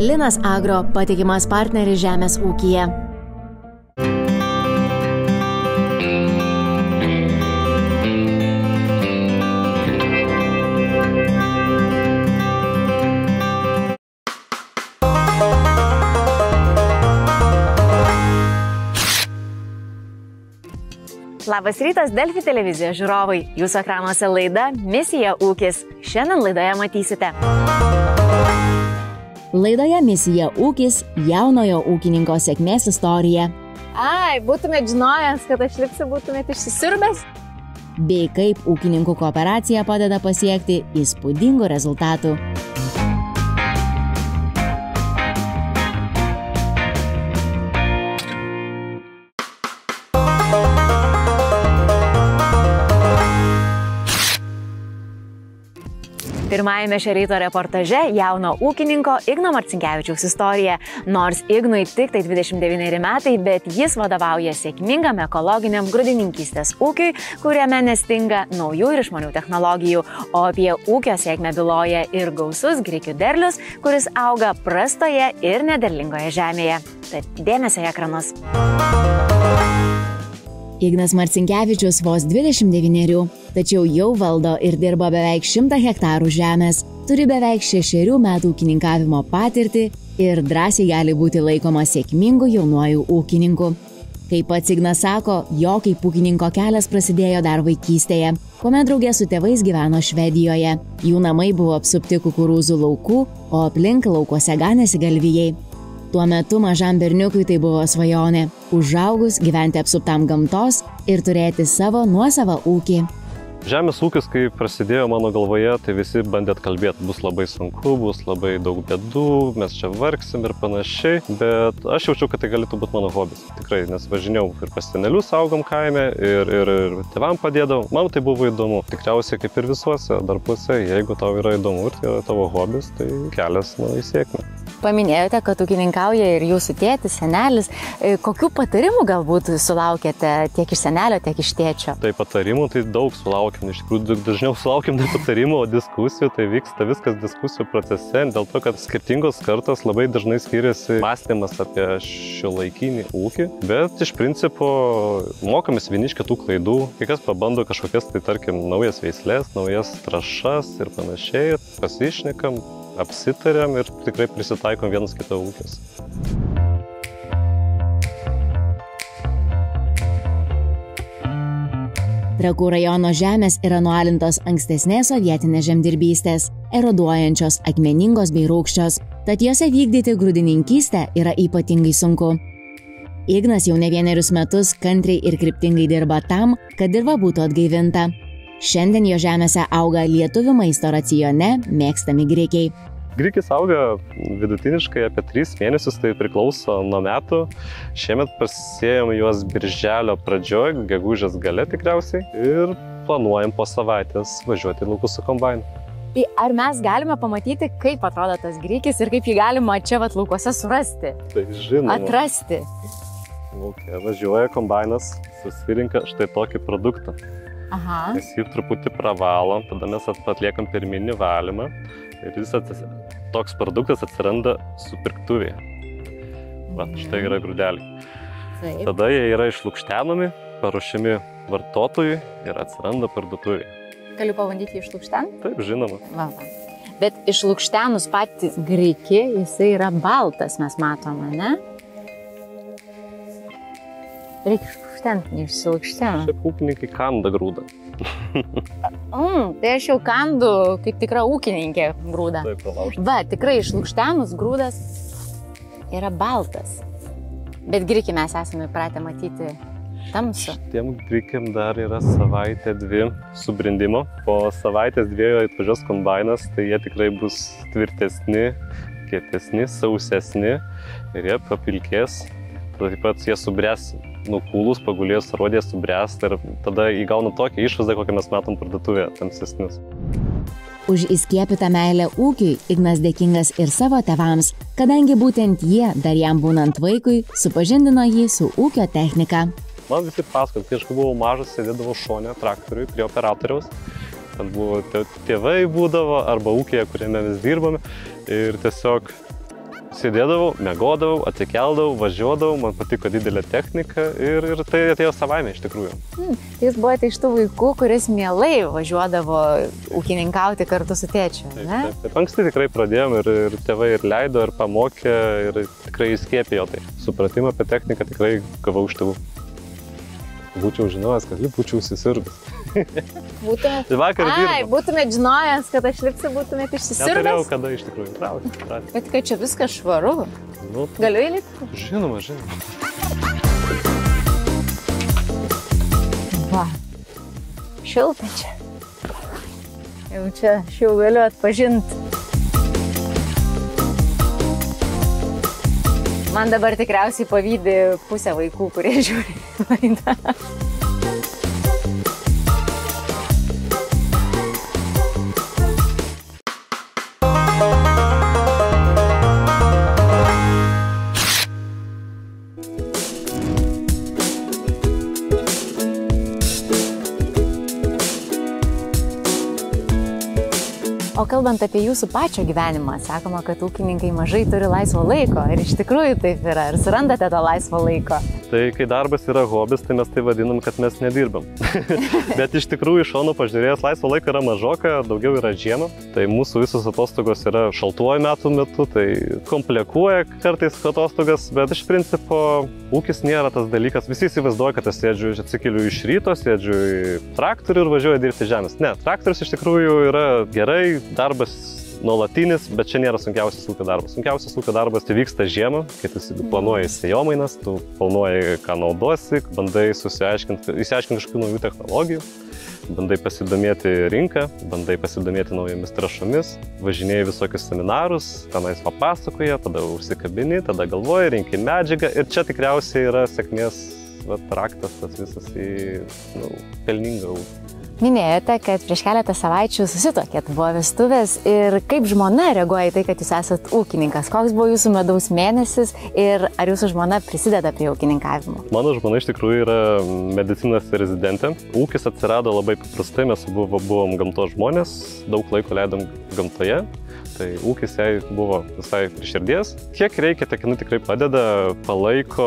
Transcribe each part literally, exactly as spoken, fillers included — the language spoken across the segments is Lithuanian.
Linas Agro – patikimas partneris žemės ūkyje. Labas rytas, Delfi televizijos žiūrovai. Jūsų ekranuose laida Misija ūkis. Šiandien laidoje matysite. Laidoje Misija ūkis – jaunojo ūkininko sėkmės istorija. Ai, būtumėt žinojęs, kad aš liksiu, būtumėt išsisiurbęs? Bei kaip ūkininkų kooperacija padeda pasiekti įspūdingų rezultatų. Pirmajame šio ryto reportaže jauno ūkininko Igno Marcinkevičiaus istorija. Nors Ignui tik tai dvidešimt devyneri metai, bet jis vadovauja sėkmingam ekologiniam grūdininkystės ūkiui, kuriame nestinga naujų ir išmanių technologijų. O apie ūkio sėkmę byloja ir gausus grikių derlius, kuris auga prastoje ir nederlingoje žemėje. Tad dėmesio į ekranus. Ignas Marcinkevičius vos dvidešimt devynerių, tačiau jau valdo ir dirba beveik šimtą hektarų žemės, turi beveik šešerių metų ūkininkavimo patirtį ir drąsiai gali būti laikomas sėkmingu jaunuoju ūkininku. Kaip pats Ignas sako, jo kaip ūkininko kelias prasidėjo dar vaikystėje, kuomet draugė su tėvais gyveno Švedijoje. Jų namai buvo apsupti kukurūzų laukų, o aplink laukuose ganėsi galvijai. Tuo metu mažam berniukui tai buvo svajonė – užaugus, gyventi apsuptam gamtos ir turėti savo nuosavą ūkį. Žemės ūkis, kai prasidėjo mano galvoje, tai visi bandė atkalbėti, bus labai sunku, bus labai daug bėdų, mes čia vargsim ir panašiai, bet aš jaučiau, kad tai galėtų būti mano hobis. Tikrai, nes važinėjau ir pas senelius augom kaime, ir, ir, ir tėvam padėdavau. Man tai buvo įdomu. Tikriausiai kaip ir visuose darbuose, jeigu tau yra įdomu ir tai yra tavo hobis, tai kelias nu, į sėkmę. Paminėjote, kad ūkininkauja ir jūsų tėtis, senelis. Kokių patarimų galbūt sulaukėte tiek iš senelio, tiek iš tėčio? Tai patarimų tai daug sulaukiam. Iš tikrųjų, dažniau sulaukiam ne patarimų, o diskusijų. Tai vyksta viskas diskusijų procese, dėl to, kad skirtingos kartos labai dažnai skiriasi mąstymas apie šiuolaikinį ūkį. Bet iš principo mokomės vieni iš kitų klaidų. Kai kas pabando kažkokias, tai tarkim, naujas veislės, naujas trąšas ir panašiai. Pasišnekam, apsitarėm ir tikrai prisitaikom vienas kito ūkis. Trakų rajono žemės yra nualintos ankstesnės sovietinės žemdirbystės, eroduojančios, akmeningos bei rūgščios, tad jose vykdyti grūdininkystę yra ypatingai sunku. Ignas jau ne vienerius metus kantriai ir kryptingai dirba tam, kad dirva būtų atgaivinta. Šiandien jo žemėse auga lietuvių maisto racione mėgstami grikiai. Grikis auga vidutiniškai apie tris mėnesius, tai priklauso nuo metų. Šiemet pasėjom juos birželio pradžioj, gegužės gale tikriausiai, ir planuojam po savaitės važiuoti į laukus su kombainu. Tai ar mes galime pamatyti, kaip atrodo tas grikis ir kaip jį galima čia vat laukuose surasti? Tai žinoma. Atrasti. Lauke važiuoja kombainas, susirinka štai tokį produktą. Aha. Mes jį truputį pravalom, tada mes atliekam pirminį valymą ir visas toks produktas atsiranda supirktuvėje. Va, štai yra grūdeliai. Taip. Tada jie yra išlukštenami, paruošiami vartotojui ir atsiranda parduotuvėje. Galiu pabandyti jį išlukštenti? Taip, žinoma. Va, va. Bet išlukštenus patį grikį, jisai yra baltas, mes matome, ne? Reikia išlukštenti, neišsilukštenu. Šiaip ūkininkai kanda grūdą. mm, tai aš jau kandu kaip tikra ūkininkė grūdą. Taip, pralaužta. Va, tikrai išlukštenus grūdas yra baltas. Bet grikį mes esame įpratę matyti tamsų. Tiem grikiam dar yra savaitė dvi subrendimo. Po savaitės dviejų atvažiuos kombainas, tai jie tikrai bus tvirtesni, kietesni, sausesni ir jie papilkės. Tada taip pat jie subręs. Nukūlus, pagulės, rodės, subręs ir tada įgauna tokią išvaizdą, kokią mes matom parduotuvėje, tamsesnius. Už įskiepytą meilę ūkiui Ignas dėkingas ir savo tėvams, kadangi būtent jie, dar jam būnant vaikui, supažindino jį su ūkio technika. Man visi pasakot, kai aš buvau mažas, sėdėdavau šone traktoriui prie operatoriaus. Ten buvo tėvai būdavo arba ūkėje, kuriame mes dirbame. Ir tiesiog sėdėdavau, miegodavau, atsikeldavau, važiuodavau, man patiko didelė technika ir, ir tai atėjo savaime iš tikrųjų. Hmm. Jūs buvote iš tų vaikų, kuris mielai važiuodavo ūkininkauti kartu su tėčiu, ne? Taip, taip, taip. Anksti tikrai pradėjom ir, ir tėvai ir leido, ir pamokė, ir tikrai įskiepėjo tai. Supratimą apie techniką tikrai gavau iš tėvų. Būčiau žinojęs, kad jį būčiau susirgus. Būtumėt... Tai vakar dirbom. Ai, būtumėt žinojęs, kad aš lipsiu, būtumėt išsisirgęs? Neturėjau kada iš tikrųjų. Trauk, trauk. Bet kad čia viskas švaru. Nu, tai... Galiu įlipti? Žinoma, žinoma. Va, šilta čia. Jau čia aš jau galiu atpažinti. Man dabar tikriausiai pavydi pusę vaikų, kurie žiūri laidą. O kalbant apie jūsų pačio gyvenimą, sakoma, kad ūkininkai mažai turi laisvo laiko. Ir iš tikrųjų taip yra. Ar surandate to laisvo laiko? Tai kai darbas yra hobis, tai mes tai vadinam, kad mes nedirbam. Bet iš tikrųjų iš šono pažiūrėjęs, laisvo laiko yra mažoka, daugiau yra žiema. Tai mūsų visos atostogos yra šaltuoju metų metu, tai komplikuoja kartais atostogas, bet iš principo ūkis nėra tas dalykas. Visi įsivaizduoja, kad aš sėdžiu, atsikeliu iš ryto, sėdžiu į traktorių ir važiuoju dirbti žemės. Ne, traktorius iš tikrųjų yra gerai, darbas nuolatinis, bet čia nėra sunkiausias ūkio darbas. Sunkiausias ūkio darbas tai vyksta žiemą, kai tu planuoji sėjomainas, tu planuoji, ką naudosi, bandai išsiaiškinti kažkokių naujų technologijų, bandai pasidomėti rinką, bandai pasidomėti naujomis trąšomis, važinėjai visokius seminarus, tenais papasakoja, tada užsikabini, tada galvoji, rinkai medžiagą ir čia tikriausiai yra sėkmės vat, raktas tas visas į nu, pelningą ūkį. Minėjote, kad prieš keletą savaičių susituokėt, buvo vestuvės ir kaip žmona reaguoja į tai, kad jūs esat ūkininkas? Koks buvo jūsų medaus mėnesis ir ar jūsų žmona prisideda prie ūkininkavimo? Mano žmona iš tikrųjų yra medicinos rezidentė. Ūkis atsirado labai paprastai, mes buvo, buvom gamtos žmonės, daug laiko leidom gamtoje. Tai ūkis jai buvo visai prie širdies. Kiek reikia, tiek jinai tikrai padeda, palaiko,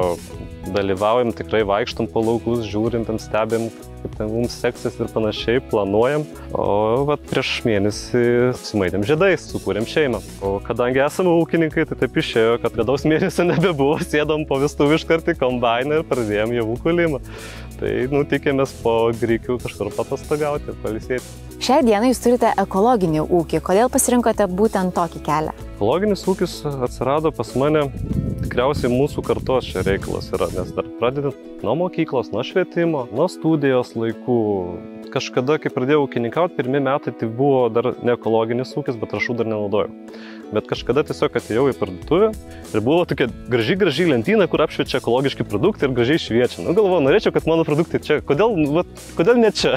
dalyvaujam, tikrai vaikštom po laukus, žiūrim, ten stebim, kaip ten mums seksis ir panašiai, planuojam. O vat, prieš mėnesį sumaitėm žiedais, sukūrėm šeimą. O kadangi esame ūkininkai, tai taip išėjo, kad gadaus mėnesio nebebuvo, sėdom po vestuvių iškart į kombainą ir pradėjom javų kūlimą. Tai nu, tikėmės po grikių kažkur patostogauti ir pailsėti. Šią dieną jūs turite ekologinį ūkį. Kodėl pasirinkote būtent tokį kelią? Ekologinis ūkis atsirado pas mane, tikriausiai mūsų kartos čia reikalas yra, nes dar pradedant nuo mokyklos, nuo švietimo, nuo studijos laikų. Kažkada, kai pradėjau ūkininkauti, pirmi metai tai buvo dar ne ekologinis ūkis, bet trąšų dar nenaudojau. Bet kažkada tiesiog atėjau į parduotuvę ir buvo tokia graži, graži lentyna, kur apšviečia ekologiški produktai ir gražiai šviečia. Nu, galvoju, norėčiau, kad mano produktai čia, kodėl, va, kodėl ne čia?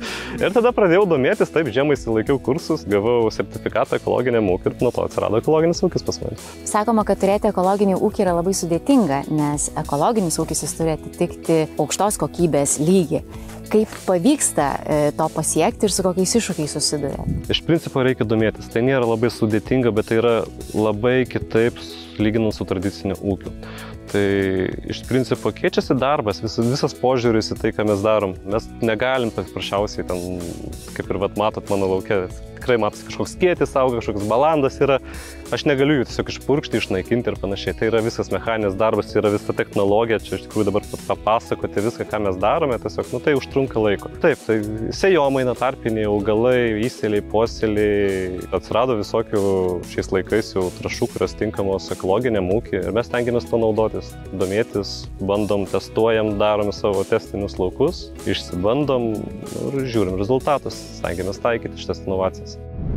Ir tada pradėjau domėtis, taip, žiemą įsilaikiau kursus, gavau sertifikatą ekologiniam ūkiui ir nuo to atsirado ekologinis ūkis pas mane. Sakoma, kad turėti ekologinį ūkį yra labai sudėtinga, nes ekologinis ūkis jis turi atitikti aukštos kokybės lygį. Kaip pavyksta to pasiekti ir su kokiais iššūkiais susiduria? Iš principo reikia domėtis. Tai nėra labai sudėtinga, bet tai yra labai kitaip lyginant su tradiciniu ūkiu. Tai iš principo keičiasi darbas, vis, visas požiūris į tai, ką mes darom. Mes negalim paprasčiausiai ten, kaip ir vat, matot mano lauke, tikrai matosi kažkoks skėtis auga, kažkoks balandas yra. Aš negaliu jų tiesiog išpurkšti, išnaikinti ir panašiai. Tai yra visas mechaninis darbas, tai yra visa technologija. Čia iš tikrųjų dabar papasakoti viską, ką mes darome, tiesiog, nu tai užtrunka laiko. Taip, tai sėjomaina, tarpiniai augalai, įsėliai, posėliai. Atsirado visokių šiais laikais jau trąšų, kurios tinkamos ekologiniam ūkiui ir mes tengiamės to naudotis, domėtis, bandom, testuojam, darome savo testinius laukus, išsibandom ir žiūrim rezultatus, stengiamės taikyti šitas inovacijas.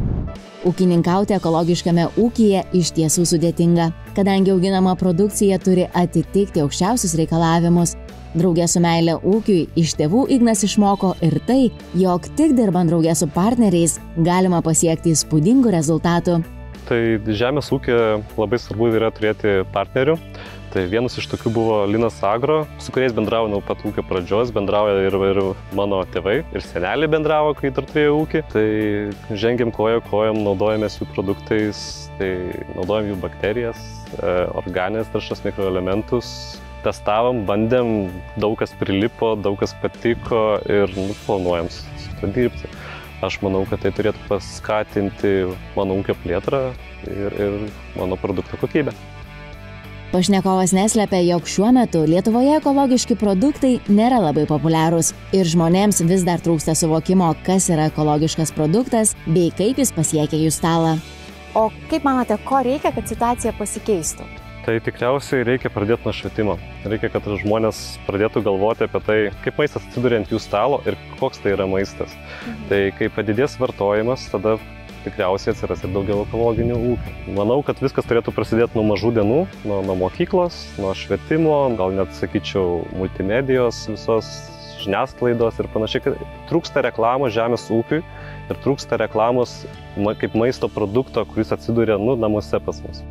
Ūkininkauti ekologiškame ūkyje iš tiesų sudėtinga, kadangi auginama produkcija turi atitikti aukščiausius reikalavimus. Draugė su meile ūkiui iš tėvų Ignas išmoko ir tai, jog tik dirbant draugė su partneriais galima pasiekti įspūdingų rezultatų. Tai žemės ūkio labai svarbu yra turėti partnerių. Tai vienas iš tokių buvo Linas Agro, su kuriais bendravo nuo pat ūkio pradžios, bendrauja ir, ir mano tėvai, ir seneliai bendravo, kai dar turėjo ūkį. Tai žengiam kojo kojom, naudojamės jų produktais, tai naudojam jų bakterijas, organinės taršos, mikroelementus. Testavom, bandėm, daug kas prilipo, daug kas patiko ir nu, planuojam su to dirbti. Aš manau, kad tai turėtų paskatinti mano ūkio plėtrą ir, ir mano produkto kokybę. Pašnekovas neslepia, jog šiuo metu Lietuvoje ekologiški produktai nėra labai populiarūs ir žmonėms vis dar trūksta suvokimo, kas yra ekologiškas produktas bei kaip jis pasiekia jų stalą. O kaip manote, ko reikia, kad situacija pasikeistų? Tai tikriausiai reikia pradėti nuo švietimo. Reikia, kad žmonės pradėtų galvoti apie tai, kaip maistas atsiduria ant jų stalo ir koks tai yra maistas. Mhm. Tai kai padidės vartojimas, tada tikriausiai atsiras ir daugiau ekologinių ūkių. Manau, kad viskas turėtų prasidėti nuo mažų dienų, nuo, nuo mokyklos, nuo švietimo, gal net sakyčiau multimedijos, visos žiniasklaidos ir panašiai, kad trūksta reklamos žemės ūkiui ir trūksta reklamos kaip maisto produkto, kuris atsiduria nu, namuose pas mus.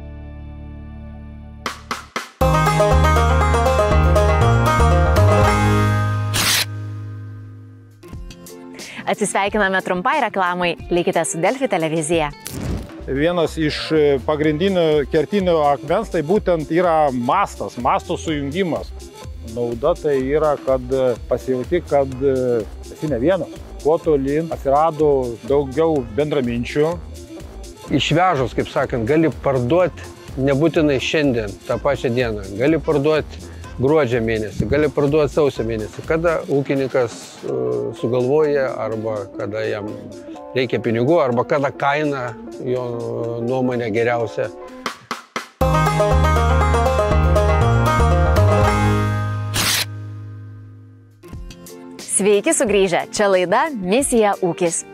Atsisveikiname trumpai reklamai, likite su Delfi televizija. Vienas iš pagrindinių kertinių akmens tai būtent yra mastas, masto sujungimas. Nauda tai yra, kad pasijauti, kad esi ne vienas. Kuo tolyn atsirado daugiau bendraminčių. Išvežus, kaip sakant, gali parduoti nebūtinai šiandien, tą pačią dieną. Gali parduoti gruodžio mėnesį, gali parduoti sausio mėnesį, kada ūkininkas uh, sugalvoja arba kada jam reikia pinigų arba kada kaina jo nuomonė geriausia. Sveiki sugrįžę, čia laida Misija ūkis.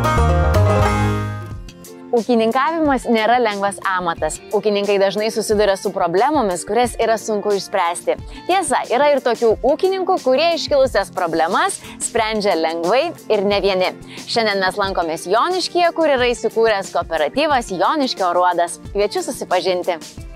Ūkininkavimas nėra lengvas amatas. Ūkininkai dažnai susiduria su problemomis, kurias yra sunku išspręsti. Tiesa, yra ir tokių ūkininkų, kurie iškilusias problemas sprendžia lengvai ir ne vieni. Šiandien mes lankomės Joniškyje, kur yra įsikūręs kooperatyvas Joniškio aruodas. Kviečiu susipažinti.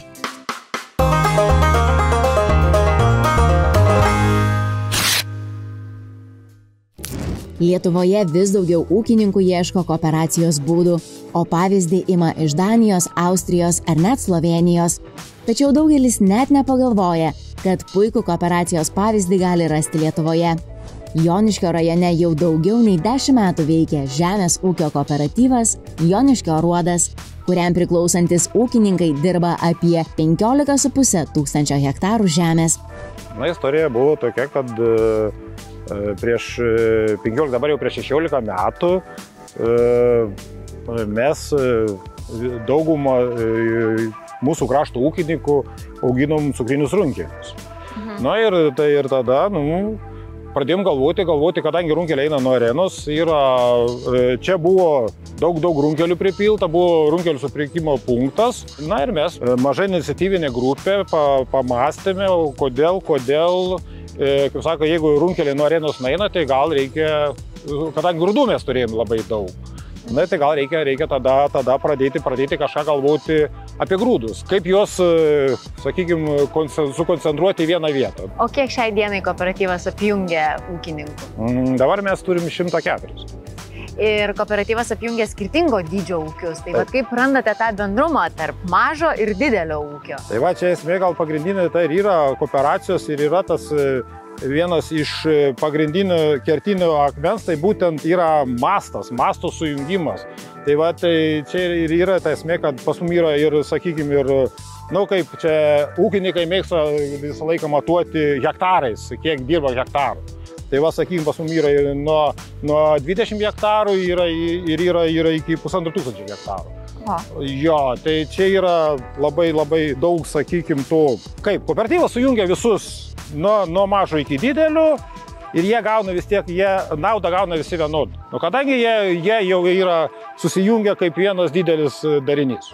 Lietuvoje vis daugiau ūkininkų ieško kooperacijos būdų, o pavyzdį ima iš Danijos, Austrijos ar net Slovenijos. Tačiau daugelis net nepagalvoja, kad puikų kooperacijos pavyzdį gali rasti Lietuvoje. Joniškio rajone jau daugiau nei dešimt metų veikia žemės ūkio kooperatyvas Joniškio aruodas, kuriam priklausantis ūkininkai dirba apie penkiolika su puse tūkstančio hektarų žemės. Na, istorija buvo tokia, kad prieš penkiolika, dabar jau prieš šešiolika metų mes daugumą mūsų krašto ūkininkų auginom cukrinius runkelius. Mhm. Na ir, tai, ir tada nu, pradėjom galvoti, galvoti, kadangi runkeliai eina nuo arenos, yra, čia buvo daug, daug runkelių pripilta, buvo runkelių supirkimo punktas. Na ir mes, maža iniciatyvinė grupė, pa, pamastėme, kodėl, kodėl, kaip sako, jeigu runkeliai nuo arenos naina, tai gal reikia, kadangi grūdų mes turėjom labai daug, na tai gal reikia, reikia tada, tada pradėti, pradėti kažką galvoti apie grūdus, kaip juos, sakykime, sukoncentruoti į vieną vietą. O kiek šiai dienai kooperatyvas apjungia ūkininkų? Dabar mes turim šimtą keturis. Ir kooperatyvas apjungia skirtingo dydžio ūkius. Tai va, kaip randate tą bendrumą tarp mažo ir didelio ūkio? Tai va, čia esmė gal pagrindinė tai ir yra kooperacijos ir yra tas vienas iš pagrindinių kertinių akmens, tai būtent yra mastas, masto sujungimas. Tai va, tai čia ir yra ta esmė, kad pas mums yra ir, sakykime, ir, nu, kaip čia ūkininkai mėgsta visą laiką matuoti hektarais, kiek dirba hektarų. Tai va, sakykime, pas mums yra nuo, nuo dvidešimt hektarų yra, ir yra, yra iki pusantro tūkstančio hektarų. O. Jo, tai čia yra labai, labai daug, sakykime, tų, kaip kooperatyvas sujungia visus nuo, nuo mažo iki didelio ir jie gauna vis tiek, jie naudą gauna visi vienodų. Nu, kadangi jie, jie jau yra susijungę kaip vienas didelis darinys.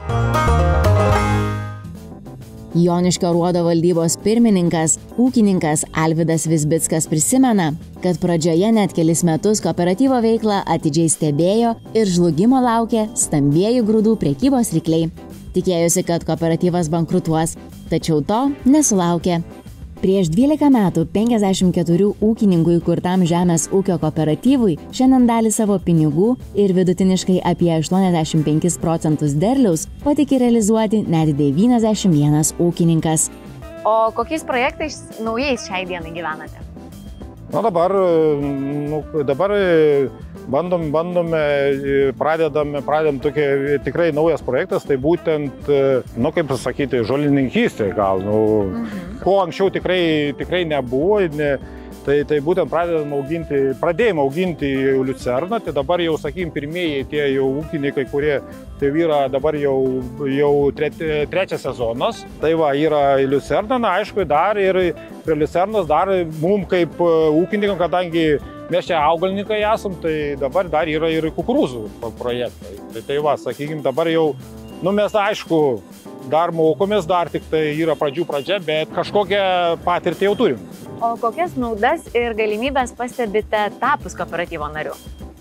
Joniškio aruodo valdybos pirmininkas, ūkininkas Alvydas Vizbickas prisimena, kad pradžioje net kelis metus kooperatyvo veiklą atidžiai stebėjo ir žlugimo laukė stambieji grūdų prekybos rykliai. Tikėjosi, kad kooperatyvas bankrutuos, tačiau to nesulaukė. Prieš dvylika metų penkiasdešimt keturių ūkininkų įkurtam žemės ūkio kooperatyvui šiandien dalį savo pinigų ir vidutiniškai apie aštuoniasdešimt penkis procentus derliaus patikė realizuoti net devyniasdešimt vienas ūkininkas. O kokiais projektais naujais šiai dienai gyvenate? Na dabar, nu, dabar bandom, bandome, pradedame, pradedam tokia tikrai naujas projektas, tai būtent, nu kaip pasakyti, žolininkystė gal, nu, mhm. ko anksčiau tikrai, tikrai nebuvo, ne, tai, tai būtent pradedam auginti, pradėjome auginti liucerną, tai dabar jau, sakykim, pirmieji tie jau ūkininkai, kurie tai yra dabar jau, jau tre, trečias sezonas, tai va, yra liucerna, na aišku, dar ir prie liucernos dar mums kaip ūkininkam, kadangi mes čia augalninkai esam, tai dabar dar yra ir kukurūzų projektai. Tai, tai va, sakykime, dabar jau, nu mes aišku, dar mokomės, dar tik tai yra pradžių pradžia, bet kažkokią patirtį jau turim. O kokias naudas ir galimybės pastebite tapus kooperatyvo nariu?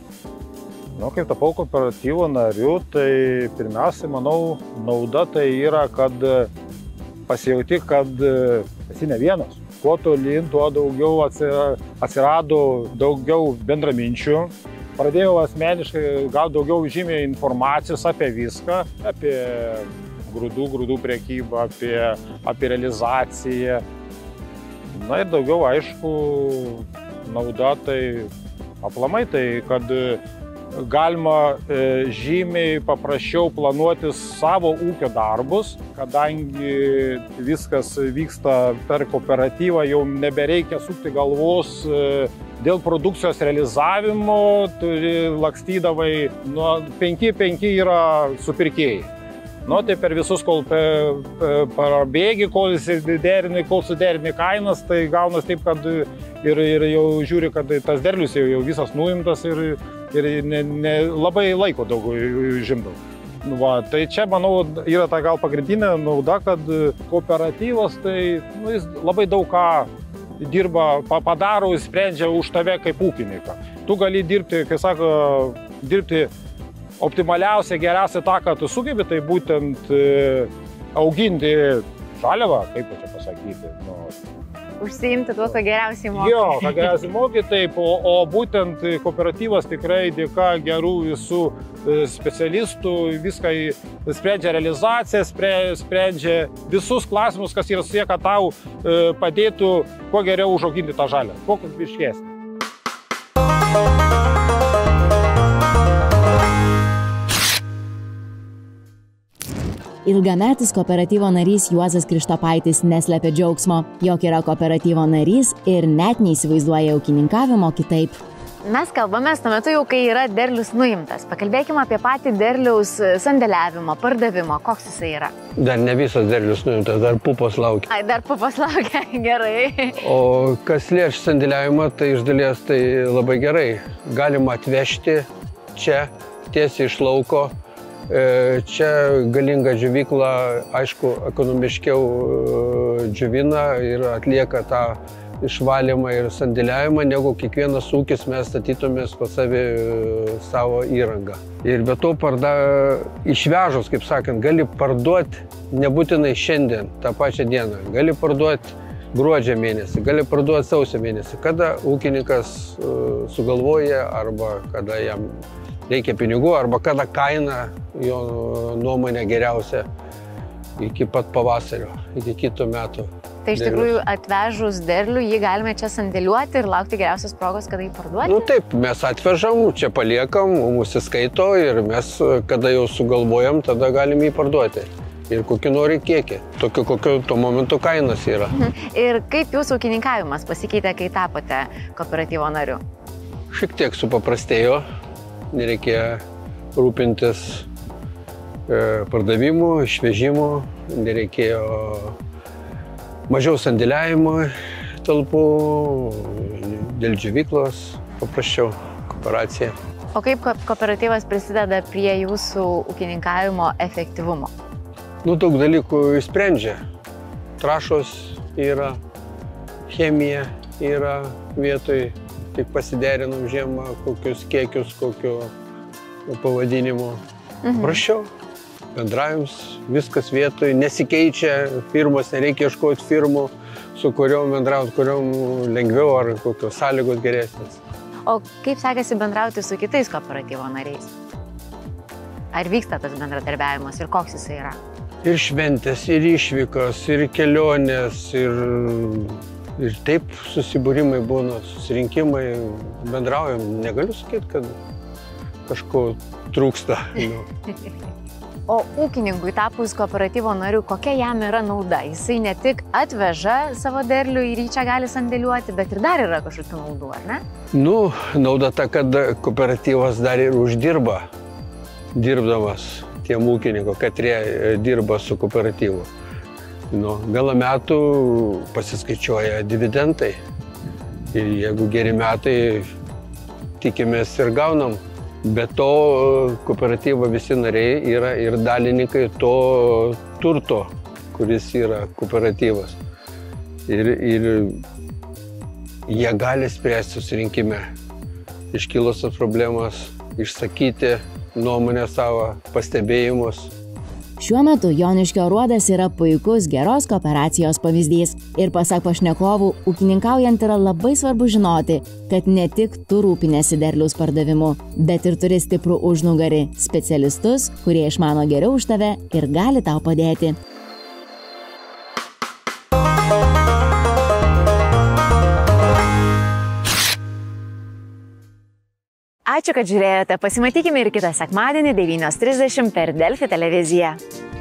Nu, kaip tapau kooperatyvo nariu, tai pirmiausia, manau, nauda tai yra, kad pasijauti, kad esi ne vienas. Kuo tolyn, tuo daugiau atsirado daugiau bendraminčių. Pradėjau asmeniškai gauti daugiau žymiai informacijos apie viską, apie grūdų, grūdų prekybą, apie, apie realizaciją. Na ir daugiau, aišku, nauda tai aplamai tai, kad galima e, žymiai paprasčiau planuoti savo ūkio darbus, kadangi viskas vyksta per kooperatyvą, jau nebereikia sukti galvos e, dėl produkcijos realizavimo, turi lakstydavai, nuo penki penki yra supirkėjai. Nu, tai per visus, kol prabėgi, kol suderini, kol suderini kainas, tai gaunas taip, kad ir, ir jau žiūri, kad tas derlius jau, jau visas nuimtas ir, ir ne, ne, labai laiko daug žimdau. Va, tai čia, manau, yra ta gal pagrindinė nauda, kad kooperatyvas tai nu, jis labai daug ką dirba, padaro, sprendžia už tave kaip ūkininką. Tu gali dirbti, kai sako, dirbti optimaliausia, geriausia tą, ką tu sugebi, tai būtent e, auginti žaliavą, kaip čia pasakyti. Nu, užsiimti tuo, ką geriausiai moki. Jo, ką geriausiai moki, taip, o, o būtent kooperatyvas tikrai dėka gerų visų specialistų viską sprendžia realizaciją, sprendžia visus klausimus, kas yra susiję, kad tau e, padėtų kuo geriau užauginti tą žaliavą, kuo kokybiškesnį. Ilgametis kooperatyvo narys Juozas Krištopaitis neslepia džiaugsmo, jog yra kooperatyvo narys ir net neįsivaizduoja ūkininkavimo kitaip. Mes kalbamės tuo metu jau, kai yra derlius nuimtas. Pakalbėkime apie patį derliaus sandėliavimo, pardavimo, koks jisai yra. Dar ne visas derlius nuimtas, dar pupos laukia. Ai, dar pupos laukia, gerai. O kas liečia sandėliavimą, tai iš dalies tai labai gerai. Galima atvežti čia, tiesiai iš lauko. Čia galinga džiovykla, aišku, ekonomiškiau džiovina ir atlieka tą išvalymą ir sandėliavimą, negu kiekvienas ūkis mes statytumės pas savi savo įrangą. Ir be to parda, išvežus, kaip sakant, gali parduoti nebūtinai šiandien, tą pačią dieną. Gali parduoti gruodžio mėnesį, gali parduoti sausio mėnesį, kada ūkininkas sugalvoja arba kada jam reikia pinigų, arba kada kaina jo nuomonė geriausia iki pat pavasario, iki kitų metų. Tai iš tikrųjų atvežus derlių, jį galime čia sandėliuoti ir laukti geriausios progos, kada jį parduoti? Nu taip, mes atvežam, čia paliekam, mums įskaito ir mes, kada jau sugalvojam, tada galim jį parduoti. Ir kokį nori kiekį, tokiu kokiu tuo momentu kainos yra. Ir kaip jūsų ūkininkavimas pasikeitė, kai tapote kooperatyvo nariu? Šiek tiek supaprastėjo. Nereikėjo rūpintis e, pardavimu, išvežimu, nereikėjo mažiau sandėliavimo talpų, dėl džiovyklos paprasčiau kooperacija. O kaip kooperatyvas prisideda prie jūsų ūkininkavimo efektyvumo? Nu, daug dalykų išsprendžia. Trąšos yra, chemija yra vietoj. Tik pasiderinom žiemą, kokius kiekius, kokio pavadinimo. Mhm. Prašiau. bendravimas, viskas vietoj, nesikeičia, firmos, nereikia ieškoti firmų, su kuriuom bendrauti, kuriuom lengviau ar kokios sąlygos geresnės. O kaip sekasi bendrauti su kitais kooperatyvo nariais? Ar vyksta tas bendradarbiavimas ir koks jisai yra? Ir šventės, ir išvykos, ir kelionės, ir, ir taip susibūrimai būna, susirinkimai, bendraujam. Negaliu sakyti, kad kažko trūksta. Nu. O ūkininkui tapus kooperatyvo nariu, kokia jam yra nauda? Jisai ne tik atveža savo derlių ir jį čia gali sandėliuoti, bet ir dar yra kažkokių naudų, ar ne? Nu, nauda ta, kad kooperatyvas dar ir uždirba, dirbdamas tiem ūkininko, katrie dirba su kooperatyvu. Nu, galą metų pasiskaičiuoja dividendai. Ir jeigu geri metai, tikimės ir gaunam. Be to, kooperatyvo visi nariai yra ir dalininkai to turto, kuris yra kooperatyvas. Ir, ir jie gali spręsti susirinkime iškilusias problemas, išsakyti nuomonę savo, pastebėjimus. Šiuo metu Joniškio aruodas yra puikus geros kooperacijos pavyzdys. Ir pasak pašnekovų, ūkininkaujant yra labai svarbu žinoti, kad ne tik tu rūpinėsi derliaus pardavimu, bet ir turi stiprų užnugarį, specialistus, kurie išmano geriau už tave ir gali tau padėti. Ačiū, kad žiūrėjote. Pasimatykime ir kitą sekmadienį devynios trisdešimt per Delfi televiziją.